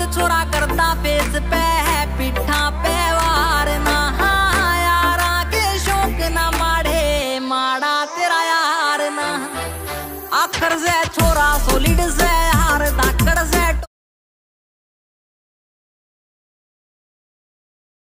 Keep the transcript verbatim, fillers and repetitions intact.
छोरा करता फेस पे है पिठा पे वार ना यारा के शौक ना माड़े माड़ा तेरा यार ना आखर से छोरा सोलिड से